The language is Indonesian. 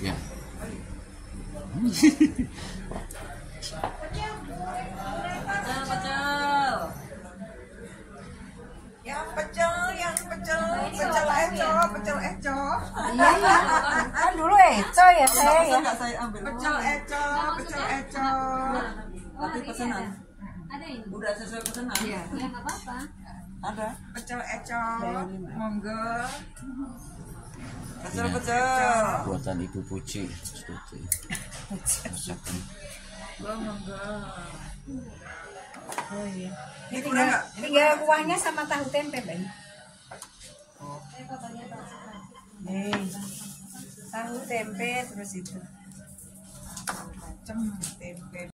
Ya. Pecel eco. Iya, kan dulu eco ya saya ya. Enggak saya ambil. Pecel eco. Tapi pesanan. Ada ini. Udah sesuai pesanan. Iya. Ya nggak apa-apa. Ada. Pecel eco. Monggo. Pecel. Buatan Ibu Puci. Monggo. Oh iya. Ini kurang enggak? Tinggal kuahnya sama tahu tempe, Bang. Nih. Tahu tempe terus itu. Macam tempe